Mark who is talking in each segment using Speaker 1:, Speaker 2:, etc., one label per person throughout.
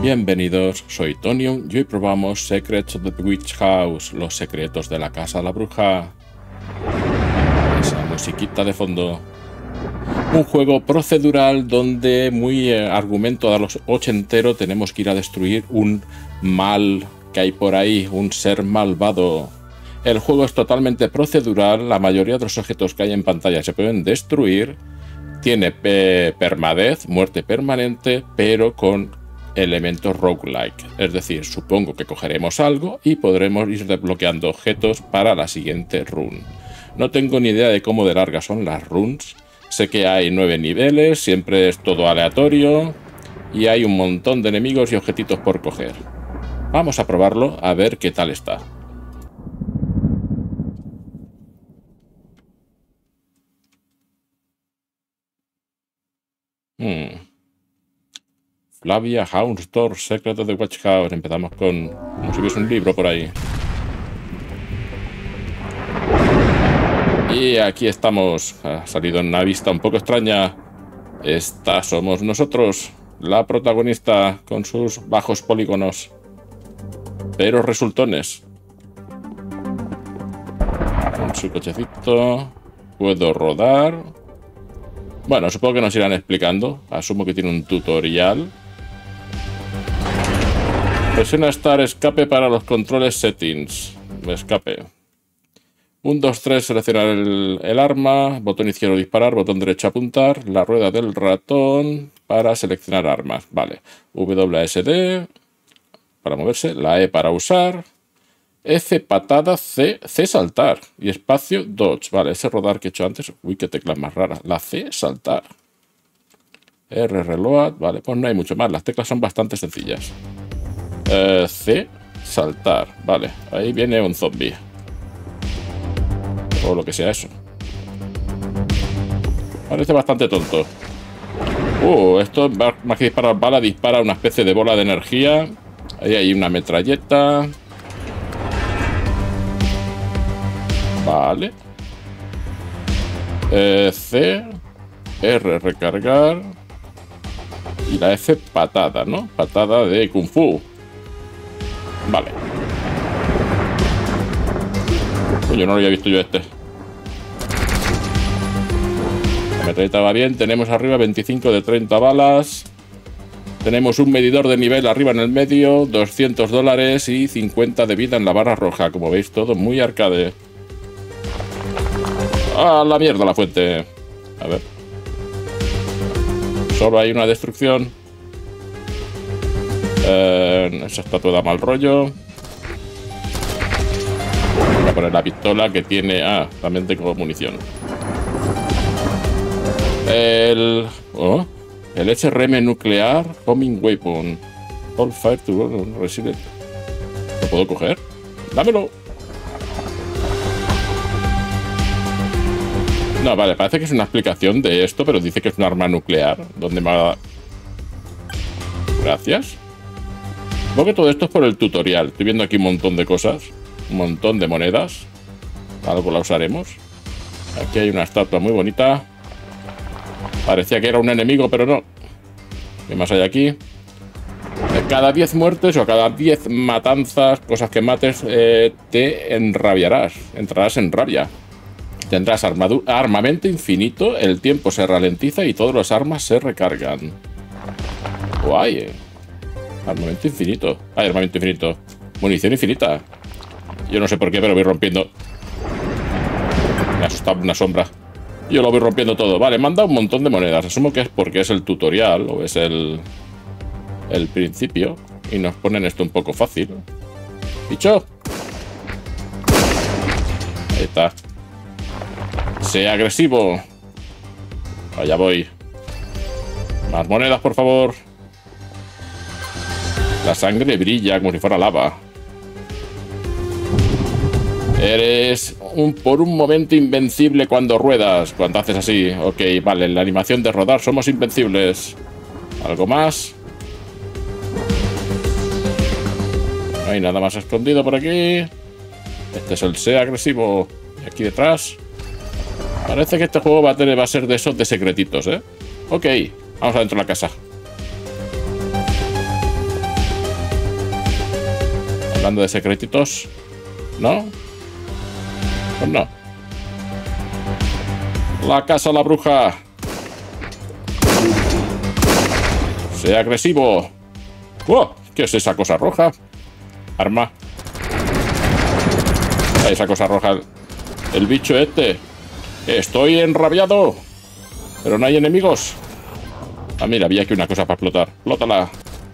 Speaker 1: Bienvenidos, soy Tonium y hoy probamos Secrets of the Witch House, los secretos de la casa de la bruja. Esa musiquita de fondo. Un juego procedural donde, muy argumento a los ochentero, tenemos que ir a destruir un mal que hay por ahí, un ser malvado. El juego es totalmente procedural, la mayoría de los objetos que hay en pantalla se pueden destruir. Tiene permadez, muerte permanente, pero con elementos roguelike. Es decir, supongo que cogeremos algo y podremos ir desbloqueando objetos para la siguiente run. No tengo ni idea de cómo de largas son las runs. Sé que hay 9 niveles, siempre es todo aleatorio y hay un montón de enemigos y objetitos por coger. Vamos a probarlo a ver qué tal está. Flavia Haunstorm, Secret of the Witch House. Empezamos con como si hubiese un libro por ahí. Y aquí estamos. Ha salido en una vista un poco extraña. Esta somos nosotros, la protagonista, con sus bajos polígonos, pero resultones. Con su cochecito. Puedo rodar. Bueno, supongo que nos irán explicando. Asumo que tiene un tutorial. Presiona Start Escape para los controles settings. Escape. 1, 2, 3, seleccionar el arma. Botón izquierdo disparar. Botón derecho apuntar. La rueda del ratón para seleccionar armas. Vale. WSD para moverse. La E para usar. F patada. C saltar. Y espacio dodge. Vale, ese rodar que he hecho antes. Uy, qué tecla más rara. La C saltar. R reload. Vale, pues no hay mucho más. Las teclas son bastante sencillas. C saltar. Vale, ahí viene un zombie. O lo que sea eso. Parece bastante tonto. Esto más que disparar bala, dispara una especie de bola de energía. Ahí hay una metralleta. Vale. C. R recargar. Y la F patada, ¿no? Patada de Kung Fu. Vale. Coño, no lo había visto yo este. La metralleta va bien. Tenemos arriba 25 de 30 balas. Tenemos un medidor de nivel arriba en el medio. $200 y 50 de vida en la barra roja. Como veis, todo muy arcade. ¡Ah, la mierda la fuente! A ver. Solo hay una destrucción. Esa estatua da mal rollo. Voy a poner la pistola que tiene... también tengo munición. El SRM nuclear Homing Weapon. All fire to resilient. ¿Lo puedo coger? ¡Dámelo! No, vale, parece que es una explicación de esto, pero dice que es un arma nuclear. ¿Dónde me va a...? Gracias. Supongo que todo esto es por el tutorial. Estoy viendo aquí un montón de cosas. Un montón de monedas. Algo la usaremos. Aquí hay una estatua muy bonita. Parecía que era un enemigo, pero no. ¿Qué más hay aquí? Cada 10 muertes o cada 10 matanzas, cosas que mates, te enrabiarás. Entrarás en rabia. Tendrás armamento infinito, el tiempo se ralentiza y todas las armas se recargan. Guay. Armamento infinito. Armamento infinito. Munición infinita. Yo no sé por qué, pero voy rompiendo. Me ha asustado una sombra. Yo lo voy rompiendo todo. Vale, me han dado un montón de monedas. Asumo que es porque es el tutorial o es el principio. Y nos ponen esto un poco fácil. ¡Bicho! Ahí está. ¡Sea agresivo! Allá voy. Más monedas, por favor. La sangre brilla como si fuera lava. Eres por un momento invencible cuando ruedas. Cuando haces así. Ok, vale. La animación de rodar somos invencibles. ¿Algo más? No hay nada más escondido por aquí. Este es el sea agresivo. Y aquí detrás. Parece que este juego va a ser de esos de secretitos, ¿eh? Ok, vamos adentro de la casa. Hablando de secretitos. ¿No? Pues no. La casa de la bruja. Sea agresivo. ¡Oh! ¿Qué es esa cosa roja? Arma. Esa cosa roja. El bicho este. Estoy enrabiado. Pero no hay enemigos. Ah, mira, había aquí una cosa para explotar. Explótala.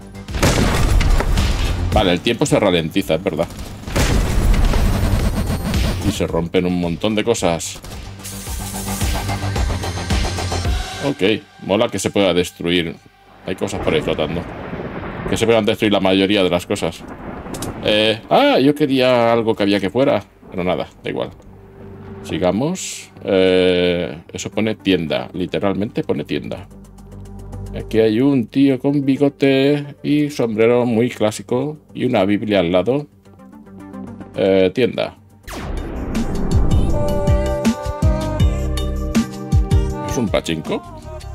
Speaker 1: Vale, el tiempo se ralentiza, es verdad. Y se rompen un montón de cosas. Ok, mola que se pueda destruir. Hay cosas por ahí flotando. Que se puedan destruir la mayoría de las cosas. Yo quería algo que había que fuera. Pero nada, da igual. Sigamos. Eso pone tienda. Literalmente pone tienda. Aquí hay un tío con bigote y sombrero muy clásico. Y una Biblia al lado. Tienda. ¿Es un pachinko?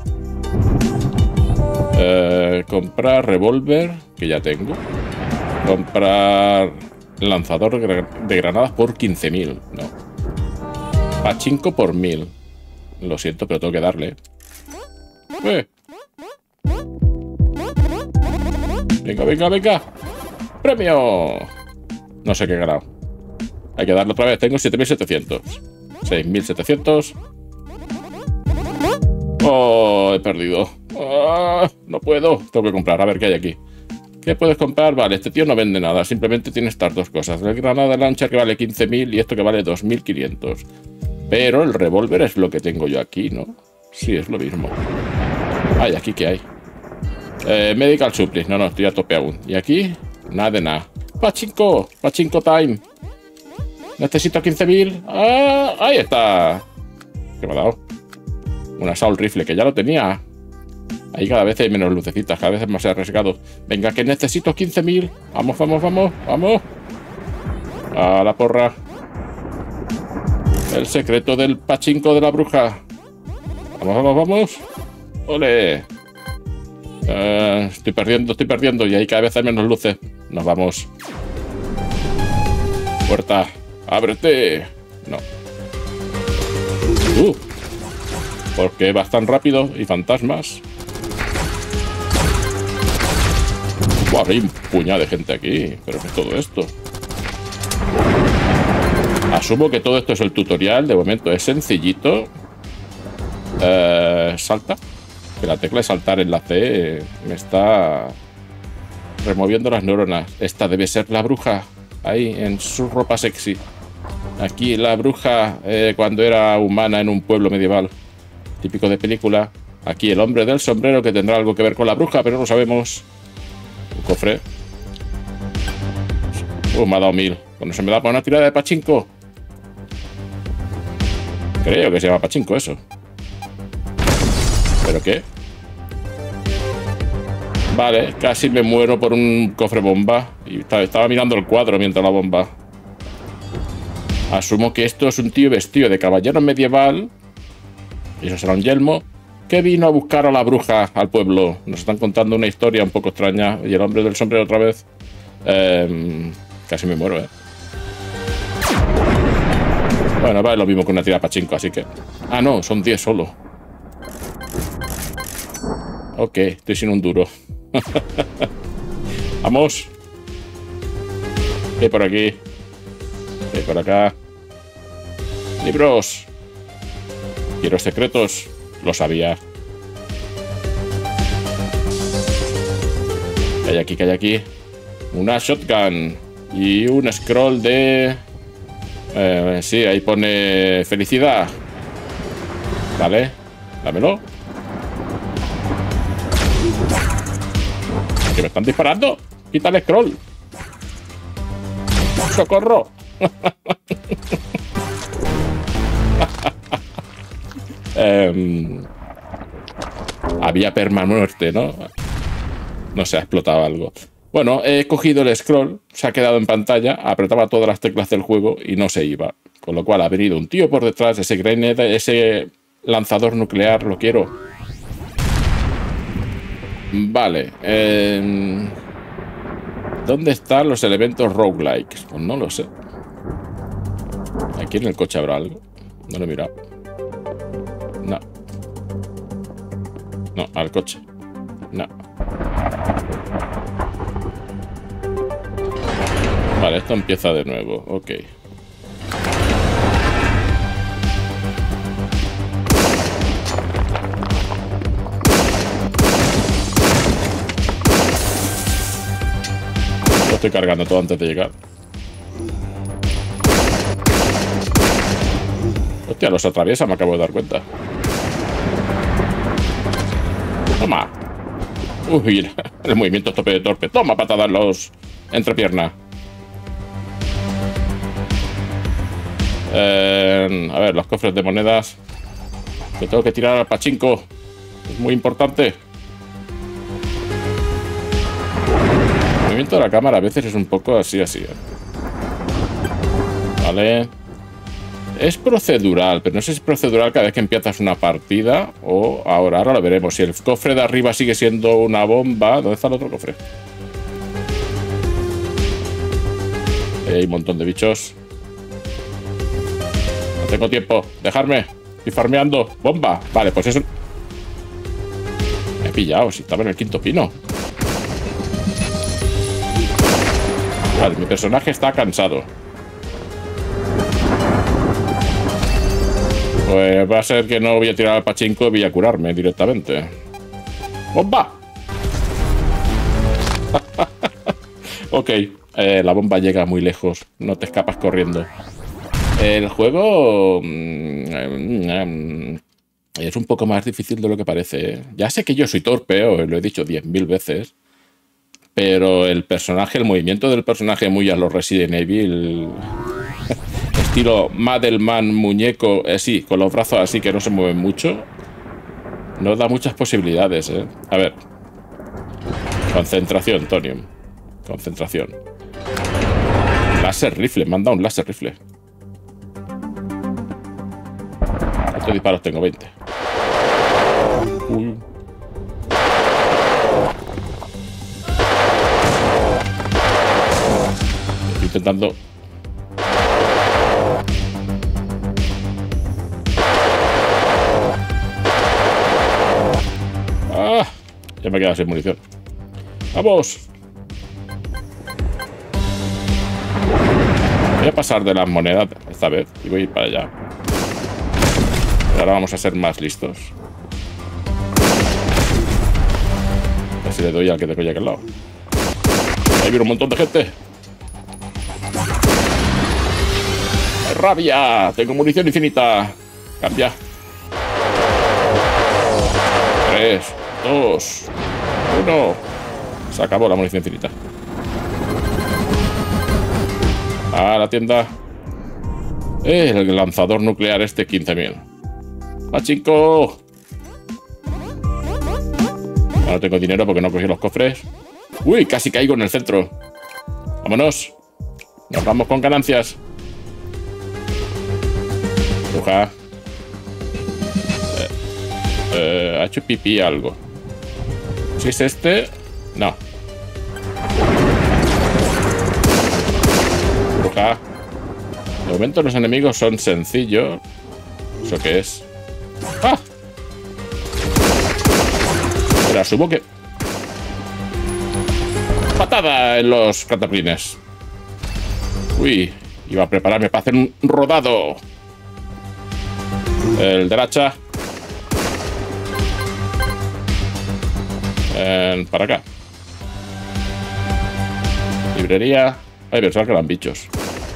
Speaker 1: Comprar revólver, que ya tengo. Comprar lanzador de granadas por 15.000. No. Pachinko por 1.000. Lo siento, pero tengo que darle. Venga, venga, venga. ¡Premio! No sé qué he ganado. Hay que darle otra vez. Tengo 7.700. 6.700. Oh, he perdido. No puedo. Tengo que comprar. A ver qué hay aquí. ¿Qué puedes comprar? Vale, este tío no vende nada. Simplemente tiene estas dos cosas. El granada launcher que vale 15.000 y esto que vale 2.500. Pero el revólver es lo que tengo yo aquí, ¿no? Sí, es lo mismo. Ay, ¿aquí qué hay? Medical Supplies. No, estoy a tope aún. ¿Y aquí? Nada de nada. ¡Pachinko! ¡Pachinko time! Necesito 15.000. ¡Ah! ¡Ahí está! ¿Qué me ha dado? Un assault rifle, que ya lo tenía. Ahí cada vez hay menos lucecitas, cada vez es más arriesgado. Venga, que necesito 15.000. Vamos, vamos, vamos, vamos. A la porra. El secreto del pachinko de la bruja. Vamos, vamos, vamos. ¡Ole! Estoy perdiendo. Y ahí cada vez hay menos luces. Nos vamos. Puerta. ¡Ábrete! No. ¿Por qué vas tan rápido? Y fantasmas. Buah, hay un puñado de gente aquí. ¿Pero qué es todo esto? Asumo que todo esto es el tutorial. De momento es sencillito. Salta. Que la tecla de saltar en la C me está removiendo las neuronas. Esta debe ser la bruja. Ahí, en su ropa sexy. Aquí la bruja cuando era humana en un pueblo medieval. Típico de película. Aquí el hombre del sombrero que tendrá algo que ver con la bruja, pero no lo sabemos. Un cofre. Me ha dado 1.000. Bueno, se me da para una tirada de pachinko. Creo que se llama pachinko eso. ¿Pero qué? Vale, casi me muero por un cofre bomba. Y estaba mirando el cuadro mientras la bomba. Asumo que esto es un tío vestido de caballero medieval. Y eso será un yelmo. Que vino a buscar a la bruja al pueblo. Nos están contando una historia un poco extraña. Y el hombre del sombrero otra vez. Casi me muero, Bueno, vale lo mismo que una tira pachinko, así que... Ah, no, son 10 solo. Ok, estoy sin un duro. Vamos. ¿Qué hay por aquí? ¿Qué hay por acá? Libros. Quiero secretos. Lo sabía. ¿Qué hay aquí? ¿Qué hay aquí? Una shotgun. Y un scroll de... sí, ahí pone felicidad. Vale. Dámelo. ¿Que me están disparando? Quita el scroll. ¡Socorro! Había permamuerte, ¿no? No sé, ha explotado algo. Bueno, he cogido el scroll, se ha quedado en pantalla, apretaba todas las teclas del juego y no se iba. Con lo cual ha venido un tío por detrás, ese grenade, ese lanzador nuclear, lo quiero. Vale. ¿Dónde están los elementos roguelikes? Pues no lo sé. ¿Aquí en el coche habrá algo? No lo he mirado. No. No, al coche. No. Vale, esto empieza de nuevo. Ok. Lo estoy cargando todo antes de llegar. Hostia, los atraviesa, me acabo de dar cuenta. Toma. Uy, el movimiento tope de torpe. Toma patada en los entrepiernas. A ver, los cofres de monedas. Que tengo que tirar al pachinko. Es muy importante. El movimiento de la cámara a veces es un poco así. Vale. Es procedural, pero no sé si es procedural cada vez que empiezas una partida o ahora lo veremos. Si el cofre de arriba sigue siendo una bomba, ¿dónde está el otro cofre? Hay un montón de bichos. No tengo tiempo. Dejarme. Estoy farmeando. Bomba. Vale, pues eso... Me he pillado, si estaba en el quinto pino. Vale, mi personaje está cansado. Pues va a ser que no voy a tirar al pachinko y voy a curarme directamente. ¡Bomba! Ok, la bomba llega muy lejos. No te escapas corriendo. El juego... es un poco más difícil de lo que parece, ¿eh? Ya sé que yo soy torpe, os lo he dicho 10.000 veces. Pero el personaje, el movimiento del personaje muy a los Resident Evil... Estilo Madelman, muñeco, sí, con los brazos así que no se mueven mucho. Nos da muchas posibilidades, ¿eh? A ver. Concentración, Tonium. Concentración. Láser rifle, me han dado un láser rifle. ¿Cuántos disparos tengo? 20. Uy. Estoy intentando... Ya me he quedado sin munición. ¡Vamos! Voy a pasar de las monedas esta vez y voy a ir para allá. Pero ahora vamos a ser más listos. A ver si le doy al que tengo ya aquí al lado. Ahí viene un montón de gente. ¡Rabia! Tengo munición infinita. Cambia. 3, 2, 1. Se acabó la munición infinita. A la tienda. El lanzador nuclear este 15.000. ¡Pachinko! No tengo dinero porque no cogí los cofres. Uy, casi caigo en el centro. Vámonos. Nos vamos con ganancias. Bruja. Ha hecho pipí algo. Si es este... No. Bruja. De momento los enemigos son sencillos. ¿Eso qué es? ¡Ah! Pero asumo que... ¡Patada en los cataplines! Uy, iba a prepararme para hacer un rodado. El derecha. Para acá. Librería. Ay, pensaba que eran bichos.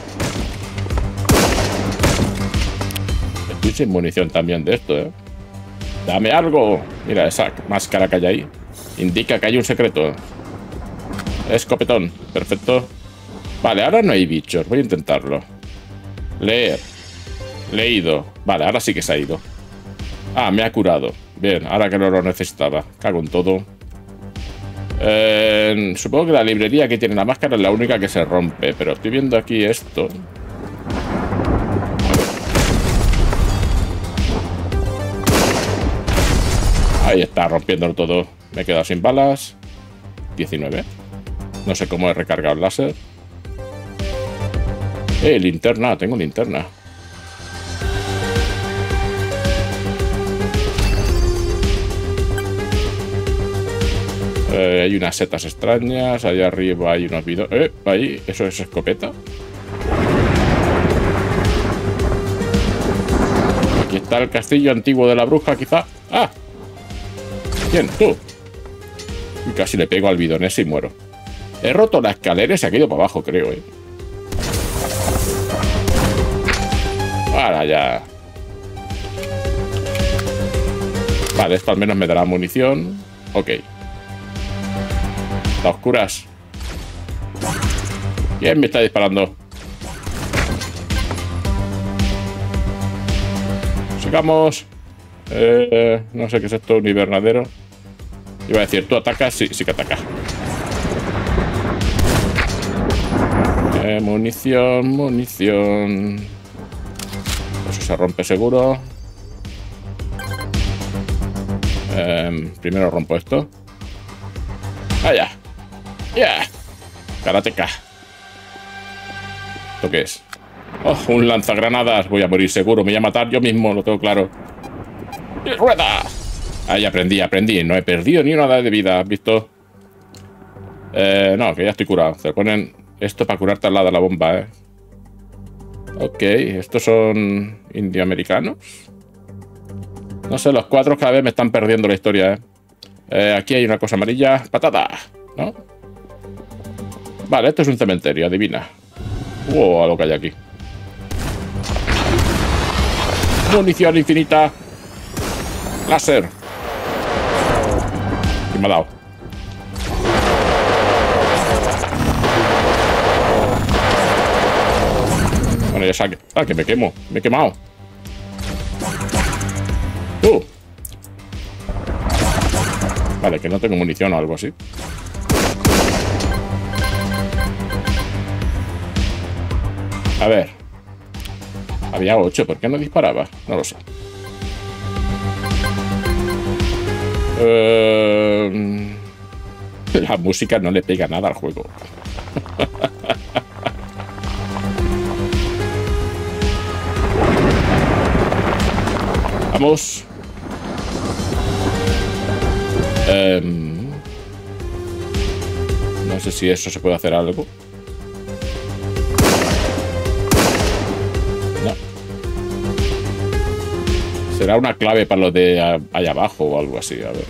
Speaker 1: Estoy sin munición también de esto, ¿eh? ¡Dame algo! Mira, esa máscara que hay ahí indica que hay un secreto. Escopetón. Perfecto. Vale, ahora no hay bichos. Voy a intentarlo. Leer. Leído. Vale, ahora sí que se ha ido. Ah, me ha curado. Bien, ahora que no lo necesitaba. Cago en todo. Supongo que la librería que tiene la máscara es la única que se rompe. Pero estoy viendo aquí esto. Ahí está, rompiéndolo todo. Me he quedado sin balas. 19. No sé cómo he recargado el láser. Linterna, tengo linterna. Hay unas setas extrañas. Allá arriba hay unos bidones. Ahí, ¿eso es escopeta? Aquí está el castillo antiguo de la bruja, quizá. ¡Ah! ¿Quién? ¿Tú? Y casi le pego al bidón ese y muero. He roto la escalera y se ha caído para abajo, creo, Ahora ya. Vale, esto al menos me dará munición. Ok. Está a oscuras. ¿Quién me está disparando? Sigamos. No sé qué es esto, un invernadero. Iba a decir, ¿tú atacas? Sí, sí que atacas. Munición, munición. Eso se rompe seguro. Primero rompo esto. ¡Ah, ya! ¡Ya! Karateka. ¿Esto qué es? ¡Oh, un lanzagranadas! Voy a morir seguro. Me voy a matar yo mismo, lo tengo claro. ¡Y rueda! Ahí aprendí. No he perdido ni una de vida, ¿has visto? No, que ya estoy curado. Se ponen esto para curarte al lado de la bomba, Ok, estos son indioamericanos. No sé, los cuatro cada vez me están perdiendo la historia, aquí hay una cosa amarilla. ¡Patata! ¿No? Vale, esto es un cementerio, adivina. A lo que hay aquí. Munición infinita. Láser. Y me ha dado. Bueno, ya saque. Ah, que me quemo. Me he quemado. Vale, que no tengo munición o algo así. A ver. Había 8. ¿Por qué no disparaba? No lo sé. La música no le pega nada al juego. Vamos. No sé si eso se puede hacer algo. No. Será una clave para los de allá abajo o algo así. A ver.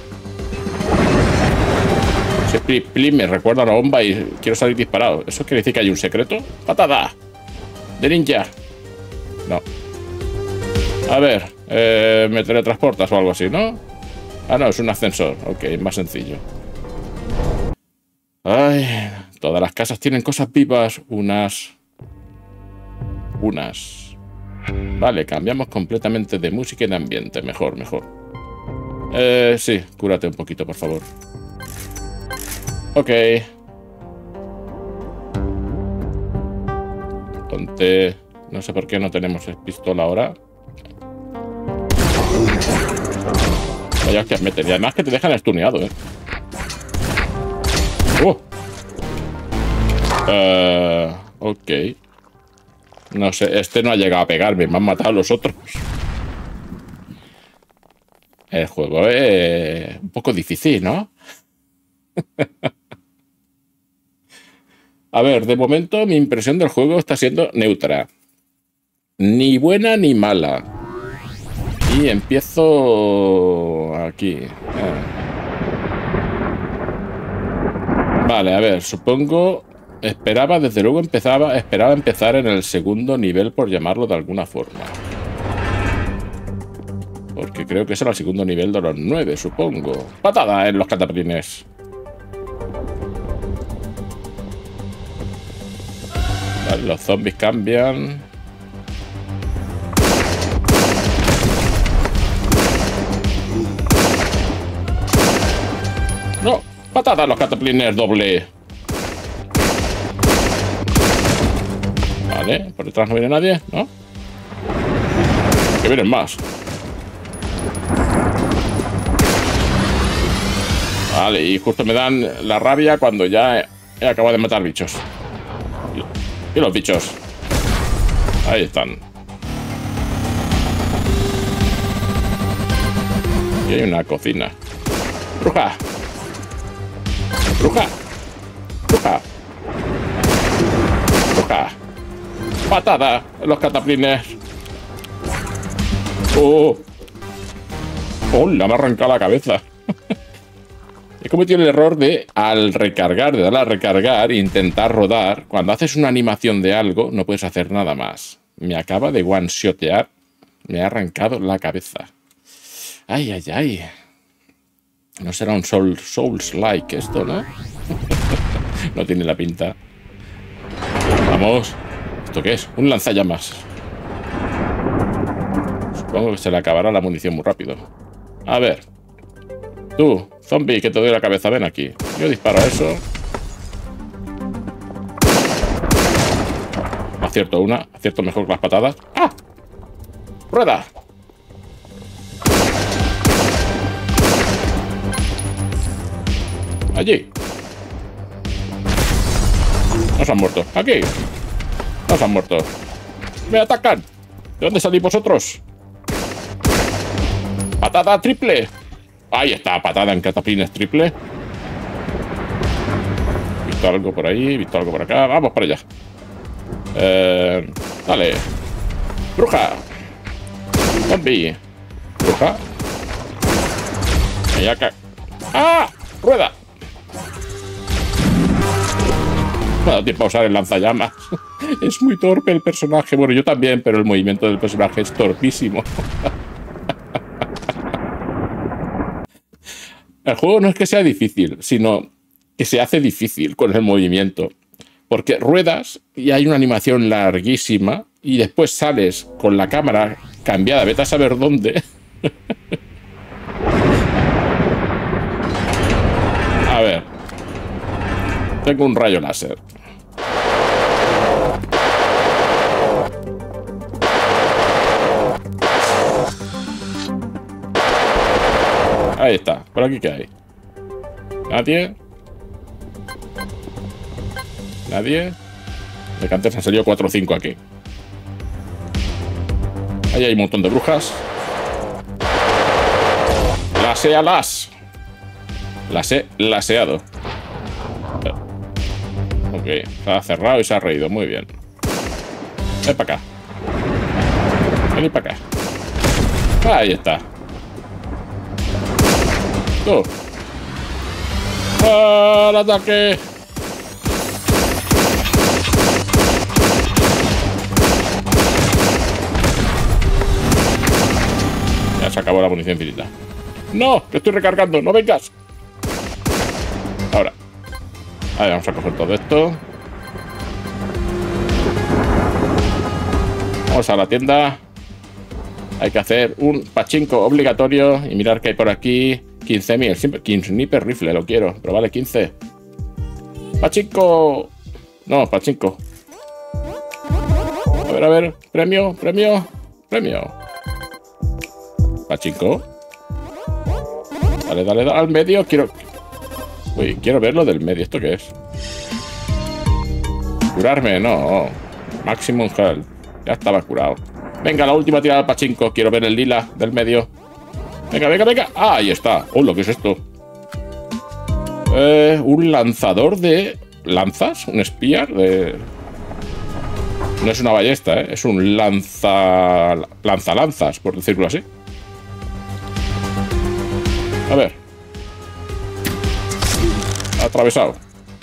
Speaker 1: Me recuerda a una bomba y quiero salir disparado. ¿Eso quiere decir que hay un secreto? ¡Patada! ¡De ninja! No. A ver. Me teletransportas o algo así, ¿no? Ah, no, es un ascensor. Ok, más sencillo. Ay, todas las casas tienen cosas vivas. Unas. Vale, cambiamos completamente de música y de ambiente. Mejor. Sí, cúrate un poquito, por favor. Ok. Ponte... No sé por qué no tenemos pistola ahora. Vaya hostias meten. Y además que te dejan estuneado, Ok. No sé, este no ha llegado a pegarme. Me han matado los otros. El juego es un poco difícil, ¿no? A ver, de momento mi impresión del juego está siendo neutra. Ni buena ni mala. Y empiezo aquí. Vale, a ver, supongo... Esperaba empezar en el segundo nivel, por llamarlo de alguna forma. Porque creo que ese era el segundo nivel de los 9, supongo. ¡Patada en los cataplines! Vale, los zombies cambian. ¡No! ¡Patada en los cataplines doble! Vale, por detrás no viene nadie, ¿no? Que vienen más. Vale, y justo me dan la rabia cuando ya He acabado de matar bichos. Y los bichos. Ahí están. Y hay una cocina. ¡Bruja! ¡Bruja! ¡Bruja! ¡Bruja! ¡Patada! En los cataplines. ¡Oh! ¡Hola! Me ha arrancado la cabeza. He cometido el error de, al recargar, de darle a recargar e intentar rodar. Cuando haces una animación de algo, no puedes hacer nada más. Me acaba de one-shotear. Me ha arrancado la cabeza. Ay, ay, ay. No será un Souls-like esto, ¿no? No tiene la pinta. Vamos. ¿Esto qué es? Un lanzallamas. Supongo que se le acabará la munición muy rápido. A ver. Tú, zombie, que te doy la cabeza. Ven aquí. Yo disparo a eso. Acierto una. Acierto mejor que las patadas. ¡Ah! ¡Rueda! Allí. No se han muerto. Aquí. No se han muerto. ¡Me atacan! ¿De dónde salís vosotros? ¡Patada triple! Ahí está, patada en cataplines triple. Visto algo por ahí, visto algo por acá. Vamos para allá. Dale. Bruja. Zombie. Bruja. Y acá. ¡Ah! ¡Rueda! No me ha dado tiempo a usar el lanzallamas. Es muy torpe el personaje. Bueno, yo también, pero el movimiento del personaje es torpísimo. El juego no es que sea difícil, sino que se hace difícil con el movimiento. Porque ruedas y hay una animación larguísima y después sales con la cámara cambiada, vete a saber dónde. A ver. Tengo un rayo láser. Ahí está. ¿Por aquí qué hay? ¿Nadie? ¿Nadie? De que antes han salido 4 o 5 aquí. Ahí hay un montón de brujas. ¡Laséalas! Las he laseado. Ok. Se ha cerrado y se ha reído. Muy bien. Ven para acá. Venid para acá. Ahí está. ¡Tú! ¡Al ataque! Ya se acabó la munición infinita. ¡No! ¡Que estoy recargando! ¡No vengas! Ahora. A ver, vamos a coger todo esto. Vamos a la tienda. Hay que hacer un pachinko obligatorio. Y mirar qué hay por aquí. 15.000. Siempre. Sniper rifle, lo quiero. Pero vale 15. Pachinko. No, pachinko. A ver. Premio, premio, premio. Pachinko. Dale, dale, dale. Al medio. Uy, quiero ver lo del medio. ¿Esto qué es? Curarme, no. Maximum health. Ya estaba curado. Venga, la última tirada al pachinko. Quiero ver el lila del medio. Venga, venga, venga. Ah, ahí está. Oh, ¿lo que es esto? Un lanzador de lanzas. Un spear de... No es una ballesta, ¿eh? Es un lanzas, por decirlo así. A ver. Atravesado.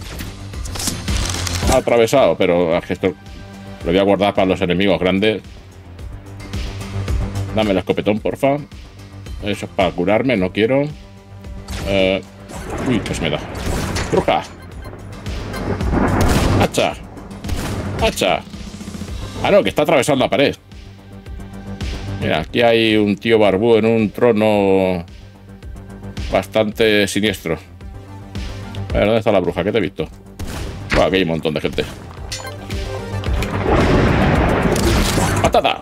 Speaker 1: Atravesado, pero esto lo voy a guardar para los enemigos grandes. Dame el escopetón, porfa. Eso es para curarme, no quiero. Uy, ¿qué se me da? ¡Bruja! ¡Hacha! ¡Hacha! Ah, no, que está atravesando la pared. Mira, aquí hay un tío barbú en un trono bastante siniestro. A ver, ¿dónde está la bruja? ¿Qué te he visto? Bueno, aquí hay un montón de gente. ¡Patada!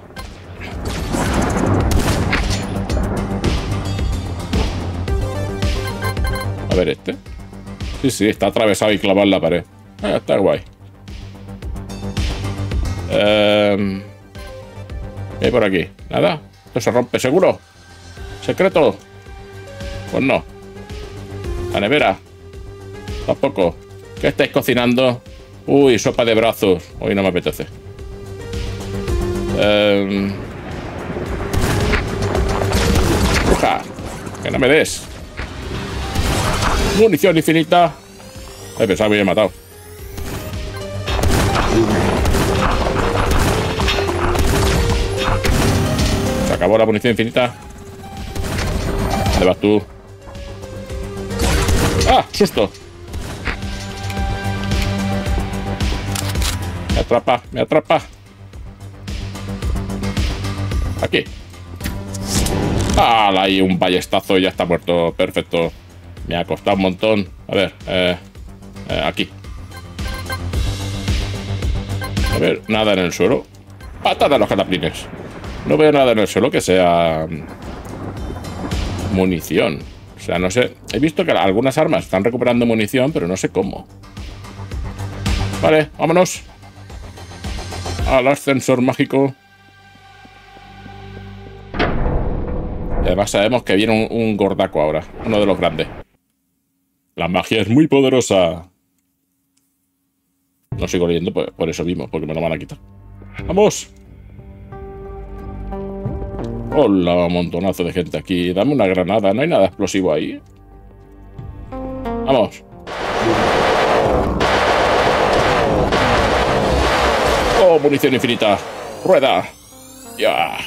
Speaker 1: A ver este. Sí, está atravesado y clavado en la pared. Está guay. ¿Qué hay por aquí? ¿Nada? ¿Esto se rompe seguro? ¿Secreto? Pues no. La nevera. Tampoco. ¿Qué estáis cocinando? Uy, sopa de brazos. Hoy no me apetece. Bruja. Que no me des. Munición infinita. He pensado que me he matado. Se acabó la munición infinita. ¿Dónde vas tú? ¡Ah! ¡Susto! Me atrapa, me atrapa. Aquí. ¡Ah! Ahí un ballestazo y ya está muerto. Perfecto. Me ha costado un montón. A ver, aquí. A ver, nada en el suelo. Patada a los cataplines. No veo nada en el suelo que sea munición. O sea, no sé. He visto que algunas armas están recuperando munición, pero no sé cómo. Vale, vámonos. Al ascensor mágico. Y además sabemos que viene un gordaco ahora. Uno de los grandes. La magia es muy poderosa. No sigo leyendo por eso mismo, porque me lo van a quitar. ¡Vamos! Hola, un montonazo de gente aquí. Dame una granada. ¿No hay nada explosivo ahí? ¡Vamos! ¡Oh, munición infinita! ¡Rueda! ¡Ya!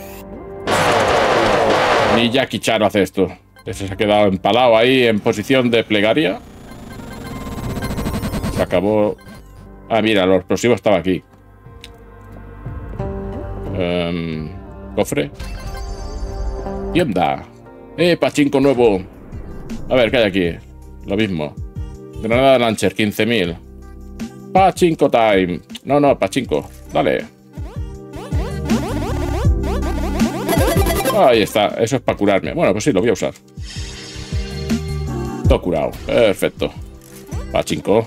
Speaker 1: Ni Jackie Chan hace esto. Ese se ha quedado empalado ahí en posición de plegaria. Se acabó... Ah, mira, el explosivo estaba aquí. Cofre. Tienda. Pachinko nuevo. A ver, ¿qué hay aquí? Lo mismo. Granada Launcher, 15.000. Pachinko time. No, Pachinko. Dale. Ahí está. Eso es para curarme. Bueno, pues sí, lo voy a usar. Todo curado. Perfecto. Pachinko.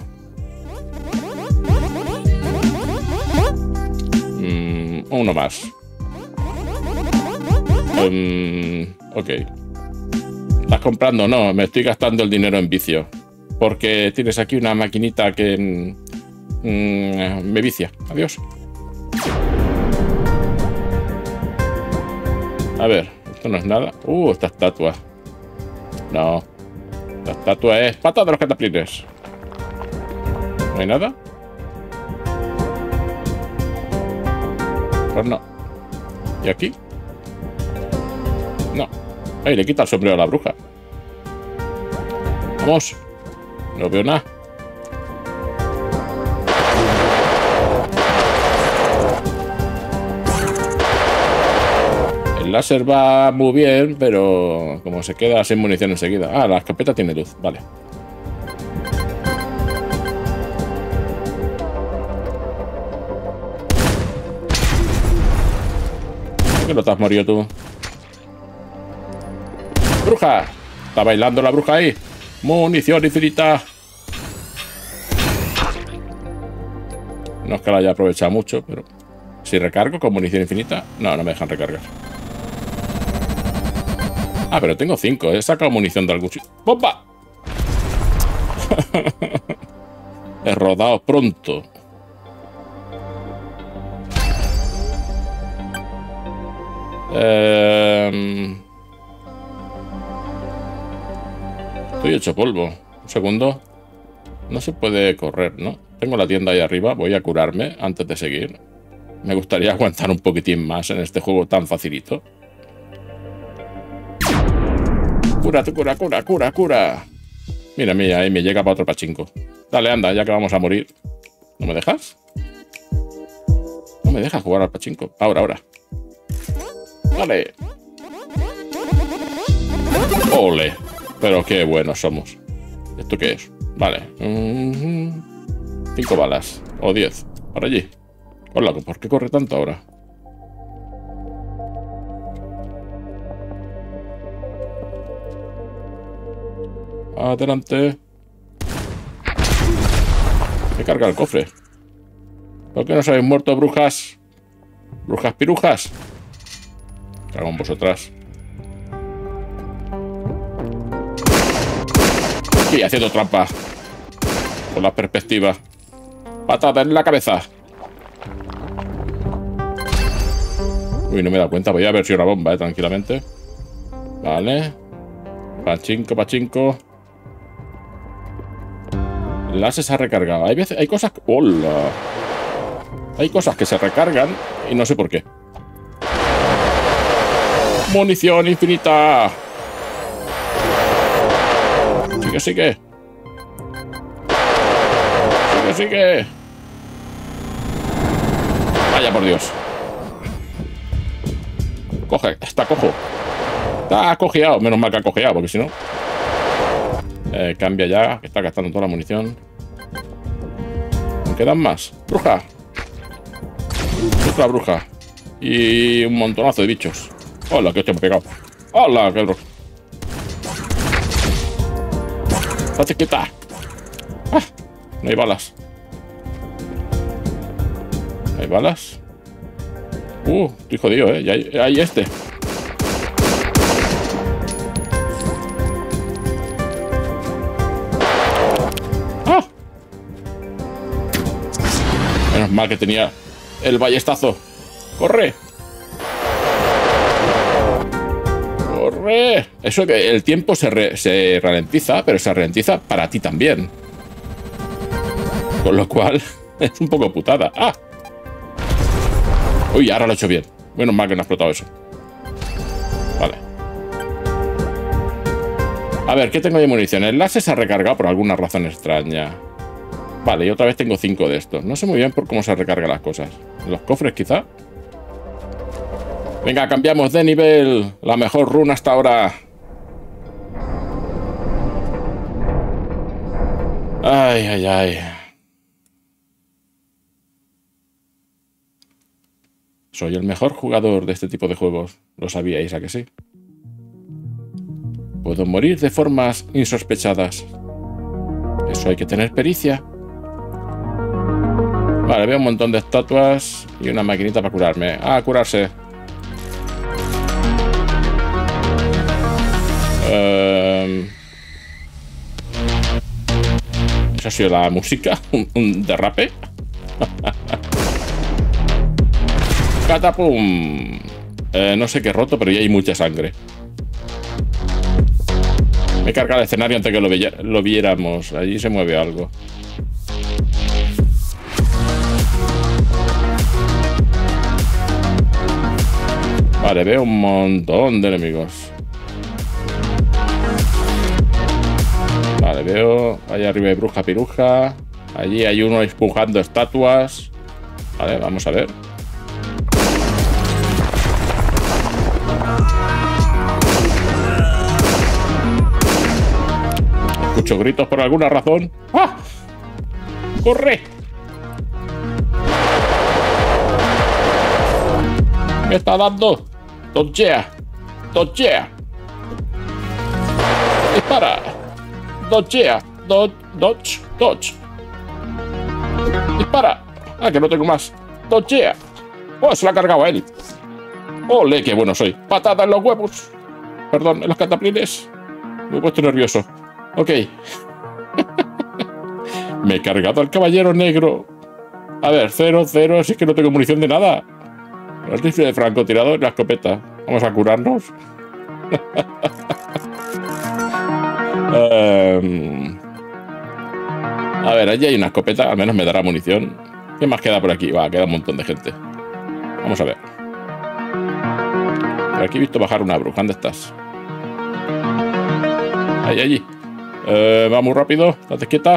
Speaker 1: Uno más. Ok. ¿Estás comprando? No, me estoy gastando el dinero en vicio. Porque tienes aquí una maquinita que me vicia. Adiós. A ver, esto no es nada. Esta estatua. No. La estatua es pata de los cataplines. ¿No hay nada? Pues no. ¿Y aquí? No. Ahí le quita el sombrero a la bruja. Vamos. No veo nada. El láser va muy bien, pero como se queda sin munición enseguida. Ah, la escopeta tiene luz. Vale. ¿Por qué no te has morido tú? ¡Bruja! Está bailando la bruja ahí. Munición infinita. No es que la haya aprovechado mucho, pero... Si recargo con munición infinita... No, no me dejan recargar. Ah, pero tengo 5. He sacado munición de algún sitio. ¡Bomba! He rodado pronto. Estoy hecho polvo. Un segundo. No se puede correr, ¿no? Tengo la tienda ahí arriba. Voy a curarme antes de seguir. Me gustaría aguantar un poquitín más en este juego tan facilito. Cura, cura, cura, cura, cura. Mira, mira, ahí me llega para otro pachinko. Dale, anda, ya que vamos a morir. ¿No me dejas? No me dejas jugar al pachinko. Ahora. Dale. Ole. Pero qué buenos somos. ¿Esto qué es? Vale. 5 balas. O 10. Por allí. Hola, ¿por qué corre tanto ahora? Adelante. Me carga el cofre. ¿Por qué no os habéis muerto, brujas? Brujas pirujas. Cago en vosotras. Y haciendo trampa. Con la perspectiva. Patada en la cabeza. Uy, no me he dado cuenta. Voy a ver si una bomba, tranquilamente. Vale. Pachinko, pachinko. El láser se ha recargado. Hay cosas... ¡Hola! Hay cosas que se recargan y no sé por qué. ¡Munición infinita! Sigue, sigue. Sigue, sigue. Vaya por Dios. Coge, está cojo. Está cojeado. Menos mal que ha cojeado, porque si no... cambia ya, que está gastando toda la munición. ¿Me quedan más? ¡Bruja! Otra bruja. Y un montonazo de bichos. ¡Hola, que hostia me he pegado! ¡Hola, qué bruja! ¡Estate quieta! ¡Ah! No hay balas. ¿Hay balas? Estoy jodido, Ya hay este. ¡Ah! Menos mal que tenía el ballestazo. ¡Corre! ¡Corre! Eso que el tiempo se ralentiza, pero se ralentiza para ti también. Con lo cual, es un poco putada. ¡Ah! Uy, ahora lo he hecho bien. Menos mal que no ha explotado eso. Vale. A ver, ¿qué tengo de munición? El láser se ha recargado por alguna razón extraña. Vale, y otra vez tengo 5 de estos. No sé muy bien por cómo se recargan las cosas. ¿En los cofres, quizá? Venga, cambiamos de nivel. La mejor runa hasta ahora. Ay, ay, ay. Soy el mejor jugador de este tipo de juegos. ¿Lo sabíais, a que sí? Puedo morir de formas insospechadas. Eso hay que tener pericia. Vale, veo un montón de estatuas y una maquinita para curarme. Ah, curarse. ¿Esa ha sido la música? ¿Un derrape? ¡Catapum! No sé qué he roto, pero ya hay mucha sangre. Me he cargado el escenario antes que lo viéramos. Allí se mueve algo. Vale, veo un montón de enemigos. Vale, veo... Allá arriba hay bruja piruja. Allí hay uno empujando estatuas. Vale, vamos a ver. Escucho gritos por alguna razón. ¡Ah! ¡Corre! ¿Qué está dando? ¡Dodgea! ¡Dodgea! ¡Dispara! ¡Dodgea! ¡Dodge! ¡Dodge! ¡Dispara! ¡Ah, que no tengo más! ¡Dodgea! ¡Oh, se lo ha cargado a él! ¡Ole, qué bueno soy! ¡Patada en los huevos! Perdón, en los cataplines. Me he puesto nervioso. Ok. Me he cargado al caballero negro. A ver, 0, 0. Así que no tengo munición de nada. El rifle de francotirador y la escopeta. Vamos a curarnos. A ver, allí hay una escopeta. Al menos me dará munición. ¿Qué más queda por aquí? Va, queda un montón de gente. Vamos a ver. Por aquí he visto bajar una bruja. ¿Dónde estás? Ahí, allí. Va muy rápido. Estate quieta.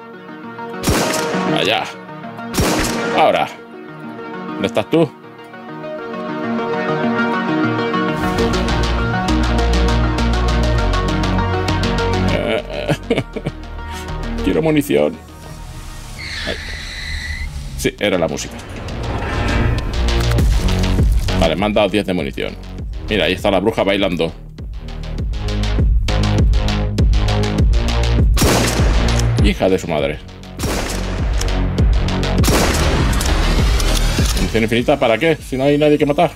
Speaker 1: Allá. Ahora. ¿Dónde estás tú? Quiero munición. Ahí. Sí, era la música. Vale, me han dado 10 de munición. Mira, ahí está la bruja bailando. Hija de su madre. ¿Munición infinita para qué? Si no hay nadie que matar.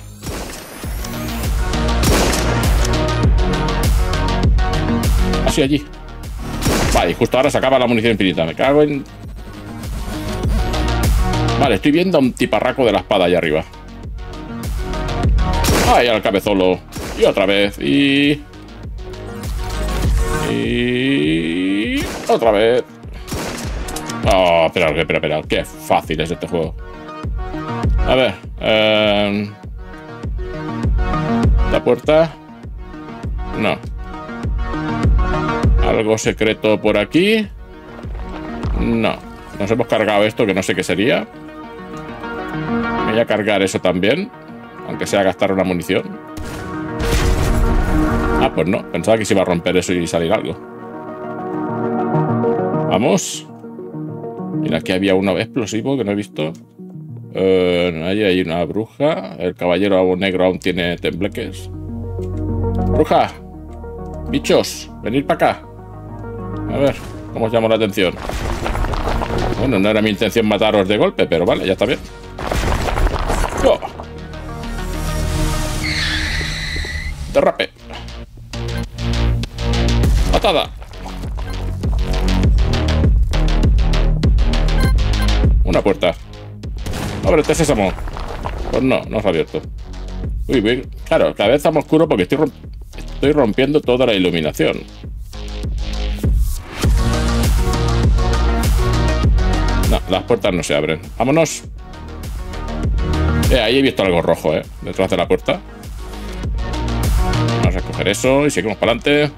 Speaker 1: Así allí. Vale, justo ahora se acaba la munición infinita. Me cago en... Vale, estoy viendo a un tiparraco de la espada allá arriba. Ay, al cabezolo. Y otra vez. Y otra vez. Oh, espera. Qué fácil es este juego. A ver. La puerta. No. ¿Algo secreto por aquí? No. Nos hemos cargado esto, que no sé qué sería. Me voy a cargar eso también. Aunque sea gastar una munición. Ah, pues no. Pensaba que se iba a romper eso y salir algo. Vamos. Mira, aquí había uno explosivo que no he visto. Ahí hay una bruja. El caballero negro aún tiene tembleques. ¡Bruja! ¡Bichos! ¡Venid para acá! A ver, ¿cómo os llamo la atención? Bueno, no era mi intención mataros de golpe, pero vale, ya está bien. ¡Oh! Derrape. Patada. Una puerta. Ábrete, sésamo. Pues no, no se ha abierto. Uy, claro, cada vez está más oscuro porque estoy rompiendo toda la iluminación. No, las puertas no se abren. Vámonos. Ahí he visto algo rojo, detrás de la puerta. Vamos a coger eso y seguimos para adelante.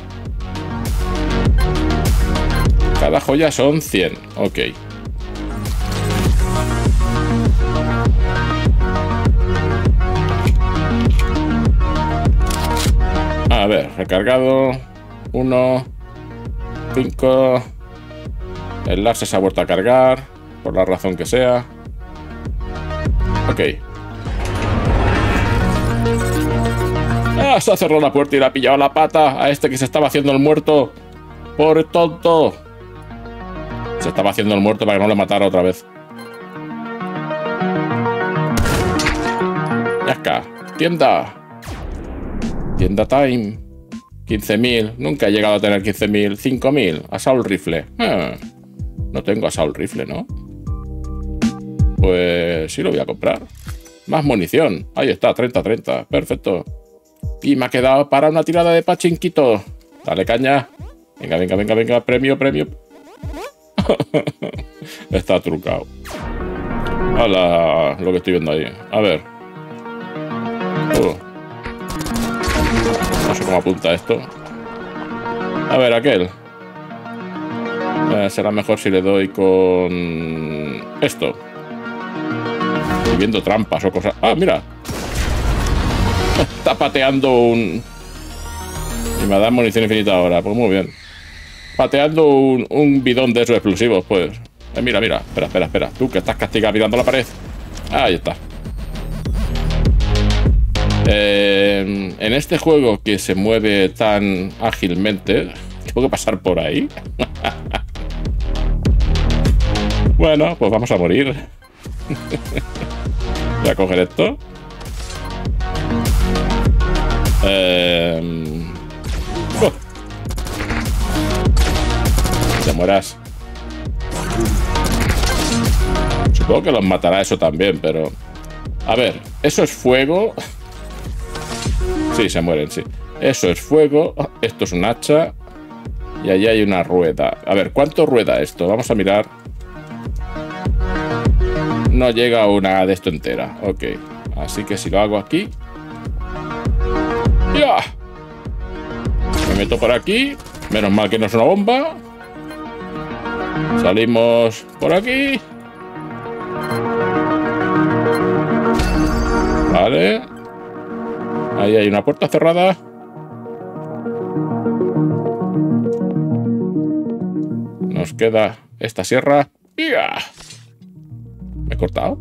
Speaker 1: Cada joya son 100. Ok. A ver, recargado. 1. 5. El láser se ha vuelto a cargar. Por la razón que sea. Ok. ¡Ah! Se ha cerrado la puerta y le ha pillado la pata a este que se estaba haciendo el muerto. ¡Pobre tonto! Se estaba haciendo el muerto para que no lo matara otra vez. Yasca. Tienda. Tienda time. 15.000. Nunca he llegado a tener 15.000. 5.000. Assault rifle. No tengo assault rifle, ¿no? Pues sí lo voy a comprar. Más munición. Ahí está, 30-30. Perfecto. Y me ha quedado para una tirada de pachinquito. Dale caña. Venga. Premio. Está trucado. Hola, lo que estoy viendo ahí. A ver. No sé cómo apunta esto. A ver, aquel. Será mejor si le doy con esto. Estoy viendo trampas o cosas. Ah, mira. Está pateando un... Y me da munición infinita ahora. Pues muy bien. Pateando un bidón de esos explosivos, pues. Mira. Espera. Tú que estás castigado mirando la pared. Ahí está. En este juego que se mueve tan ágilmente, tengo que pasar por ahí. Bueno, pues vamos a morir. Voy a coger esto. Te mueras. Supongo que los matará eso también, pero... A ver, eso es fuego. Sí, se mueren, sí. Eso es fuego. Esto es un hacha. Y allí hay una rueda. A ver, ¿cuánto rueda esto? Vamos a mirar. No llega a una de esto entera. Ok. Así que si lo hago aquí... ¡Ya! Me meto por aquí. Menos mal que no es una bomba. Salimos por aquí. Vale. Ahí hay una puerta cerrada. Nos queda esta sierra. ¡Ya! ¿Me he cortado?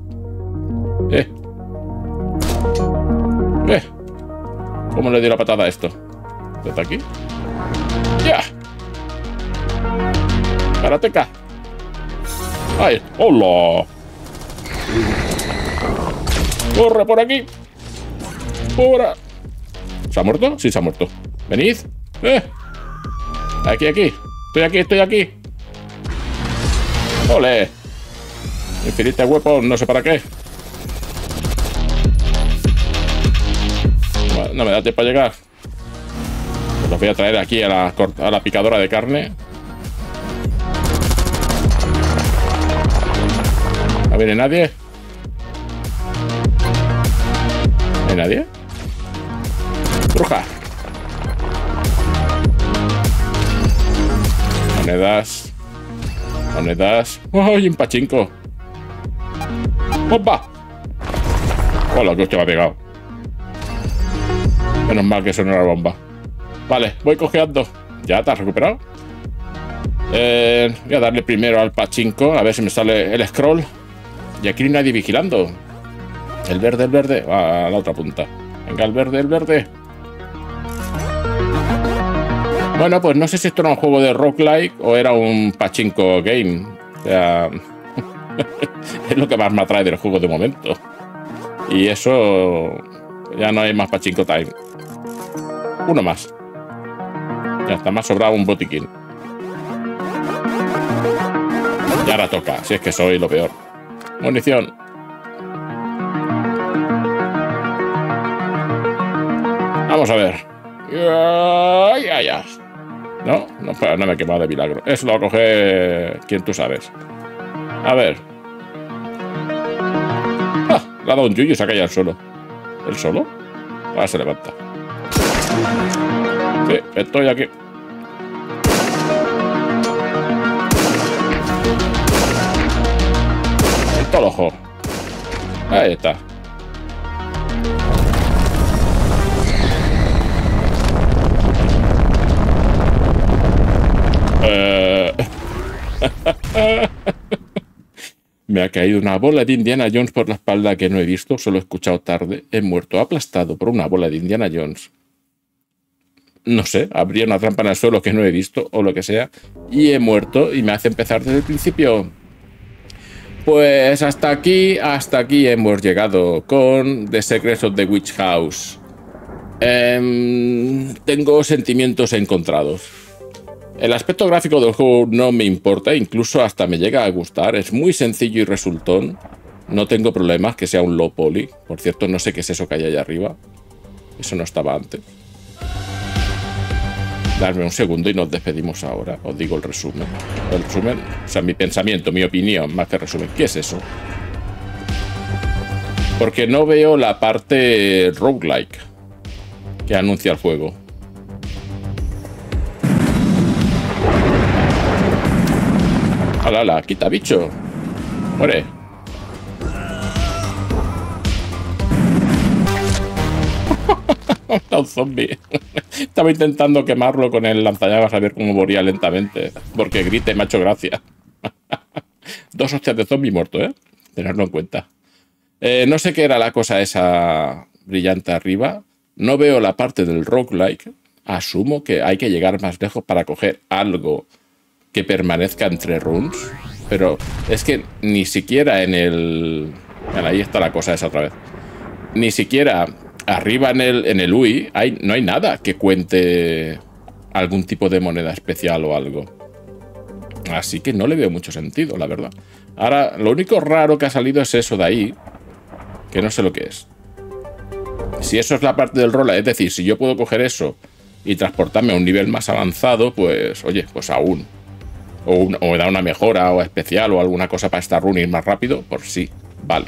Speaker 1: ¿Cómo le di la patada a esto? ¿Desde aquí? ¡Ya! ¡Karateca! ¡Ay! ¡Hola! ¡Corre por aquí! ¡Fuera! ¿Se ha muerto? Sí, se ha muerto. ¡Venid! Aquí, aquí. Estoy aquí, estoy aquí. ¡Ole! Infinite Weapon, no sé para qué. No me da tiempo a llegar. Pues los voy a traer aquí a la picadora de carne. ¿No viene nadie? ¿No hay nadie? ¡Bruja! Monedas. Monedas. ¡Ay, un pachinko! ¡Bomba! ¡Hola, que usted me ha pegado! Menos mal que eso no era bomba. Vale, voy cojeando. ¿Ya te has recuperado? Voy a darle primero al pachinko, a ver si me sale el scroll. Y aquí no hay nadie vigilando. El verde va a la otra punta. Venga, el verde. Bueno, pues no sé si esto era un juego de roguelike o era un pachinko game. O sea, es lo que más me atrae del juego de momento. Y eso... ya no hay más pachinko time. Uno más. Ya está, me ha sobrado un botiquín. Y ahora toca, si es que soy lo peor. Munición. Vamos a ver. No, no me he quemado de milagro. Eso lo va a coger quien tú sabes. A ver. ¡Ah! Le ha dado un yuyu y se ha caído al suelo. ¿El solo? Ahora se levanta. Sí, estoy aquí. Todo el ojo. Ahí está. Me ha caído una bola de Indiana Jones por la espalda que no he visto, solo he escuchado tarde. He muerto aplastado por una bola de Indiana Jones. No sé, habría una trampa en el suelo que no he visto o lo que sea. Y he muerto y me hace empezar desde el principio. Pues hasta aquí hemos llegado con The Secrets of the Witch House. Tengo sentimientos encontrados. El aspecto gráfico del juego no me importa, incluso hasta me llega a gustar. Es muy sencillo y resultón. No tengo problemas que sea un low poly. Por cierto, no sé qué es eso que hay allá arriba. Eso no estaba antes. Darme un segundo y nos despedimos ahora. Os digo el resumen. El resumen, o sea, mi pensamiento, mi opinión, más que resumen. ¿Qué es eso? Porque no veo la parte roguelike que anuncia el juego. ¡Hala, quita bicho! ¡Muere! Un zombie. Estaba intentando quemarlo con el lanzallamas a ver cómo moría lentamente. Porque grite, me ha hecho gracia. 2 hostias de zombie muerto, ¿eh? Tenerlo en cuenta. No sé qué era la cosa esa brillante arriba. No veo la parte del roguelike. Asumo que hay que llegar más lejos para coger algo que permanezca entre runs. Pero es que ni siquiera en el... Bueno, ahí está la cosa esa otra vez. Ni siquiera... Arriba en el UI no hay nada que cuente algún tipo de moneda especial o algo. Así que no le veo mucho sentido, la verdad. Ahora, lo único raro que ha salido es eso de ahí, que no sé lo que es. Si eso es la parte del roll, es decir, si yo puedo coger eso y transportarme a un nivel más avanzado, pues, oye, pues aún. O me da una mejora o especial o alguna cosa para esta run ir más rápido, por sí, vale.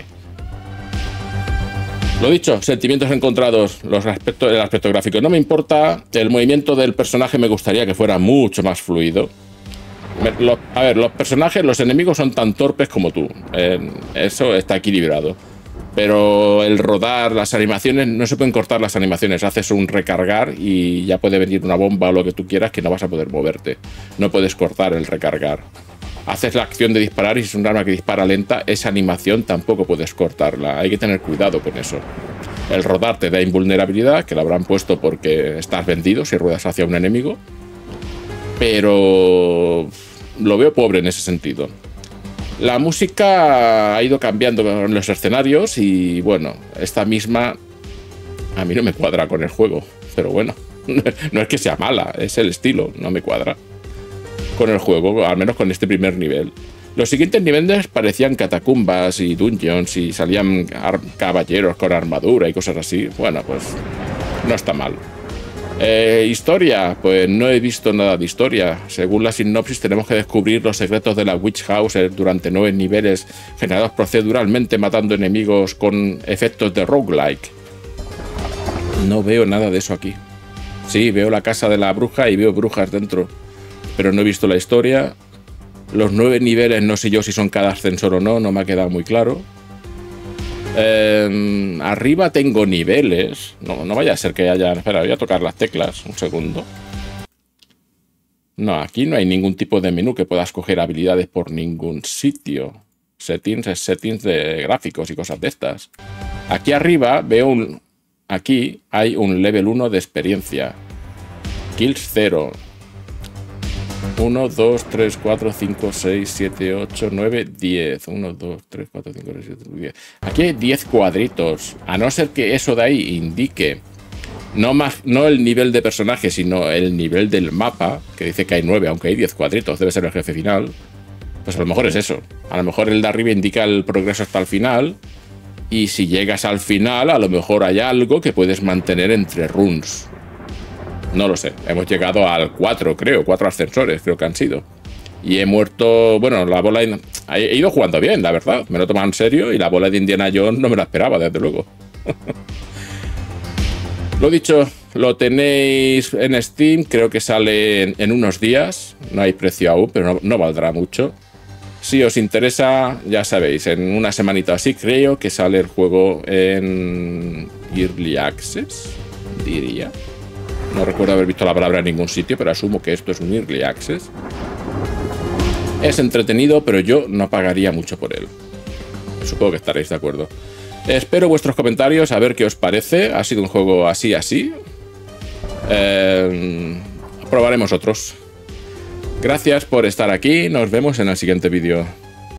Speaker 1: Lo dicho, sentimientos encontrados, el aspecto gráfico no me importa, el movimiento del personaje me gustaría que fuera mucho más fluido. A ver, los personajes, los enemigos son tan torpes como tú, eso está equilibrado. Pero el rodar, las animaciones, no se pueden cortar las animaciones, haces un recargar y ya puede venir una bomba o lo que tú quieras que no vas a poder moverte. No puedes cortar el recargar. Haces la acción de disparar y si es un arma que dispara lenta, esa animación tampoco puedes cortarla. Hay que tener cuidado con eso. El rodar te da invulnerabilidad, que lo habrán puesto porque estás vendido si ruedas hacia un enemigo. Pero lo veo pobre en ese sentido. La música ha ido cambiando en los escenarios y bueno, esta misma a mí no me cuadra con el juego, pero bueno, no es que sea mala, es el estilo, no me cuadra con el juego, al menos con este primer nivel. Los siguientes niveles parecían catacumbas y dungeons y salían caballeros con armadura y cosas así. Bueno, pues no está mal. Historia, pues no he visto nada de historia. Según la sinopsis tenemos que descubrir los secretos de la Witch House durante 9 niveles generados proceduralmente matando enemigos con efectos de roguelike. No veo nada de eso aquí. Sí, veo la casa de la bruja y veo brujas dentro, pero no he visto la historia. Los 9 niveles no sé yo si son cada ascensor o no, no me ha quedado muy claro. Arriba tengo niveles. No vaya a ser que haya... Espera, voy a tocar las teclas. Un segundo. No, aquí no hay ningún tipo de menú que pueda escoger habilidades por ningún sitio. Settings es settings de gráficos y cosas de estas. Aquí arriba veo un... Aquí hay un level 1 de experiencia. Kills 0. 1, 2, 3, 4, 5, 6, 7, 8, 9, 10. 1, 2, 3, 4, 5, 6, 7, 10. Aquí hay 10 cuadritos. A no ser que eso de ahí indique no el nivel de personaje, sino el nivel del mapa, que dice que hay 9, aunque hay 10 cuadritos, debe ser el jefe final. Pues a lo mejor es eso. A lo mejor el de arriba indica el progreso hasta el final. Y si llegas al final, a lo mejor hay algo que puedes mantener entre runs. No lo sé. Hemos llegado al 4, creo. 4 ascensores, creo que han sido. Y he muerto... Bueno, la bola... He ido jugando bien, la verdad. Me lo he tomado en serio y la bola de Indiana Jones no me la esperaba, desde luego. Lo dicho, lo tenéis en Steam. Creo que sale en unos días. No hay precio aún, pero no valdrá mucho. Si os interesa, ya sabéis, en una semanita así creo que sale el juego en Early Access, diría. No recuerdo haber visto la palabra en ningún sitio, pero asumo que esto es un Early Access. Es entretenido, pero yo no pagaría mucho por él. Supongo que estaréis de acuerdo. Espero vuestros comentarios, a ver qué os parece. Ha sido un juego así. Probaremos otros. Gracias por estar aquí. Nos vemos en el siguiente vídeo.